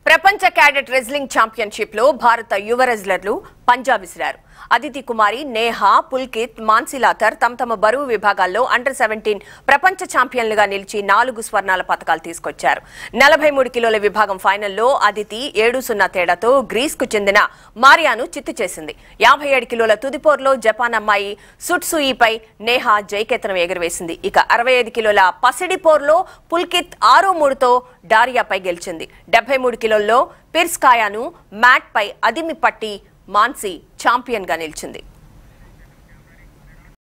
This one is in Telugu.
ప్రపంచ క్యాడెట్ రెజ్లింగ్ ఛాంపియన్షిప్ లో భారత యువ రెజ్లర్లు పంజాబ్ విసిరారు. అదితి కుమారి, నేహా, పుల్కిత్, మాన్సిలాథర్ తమ బరువు విభాగాల్లో అండర్-17 ప్రపంచ ఛాంపియన్లుగా నిలిచి 4 స్వర్ణాల పతకాలు తీసుకొచ్చారు. 43 కిలోల విభాగం ఫైనల్లో అదితి 7-0 తేడాతో గ్రీస్ కు చెందిన మారియాను చిత్తు చేసింది. 57 కిలోల తుదిపోర్లో జపాన్ అమ్మాయి సుట్సుయిపై నేహా జైకేతనం ఎగురవేసింది. ఇక 65 కిలోల పసిడి పోర్లో పుల్కిత్ 6-3తో డారియాపై గెలిచింది. 73 కిలోల్లో పిర్స్కాయాను మ్యాట్ పై అదిమి పట్టి మాన్సి ఛాంపియన్ గా నిలిచింది.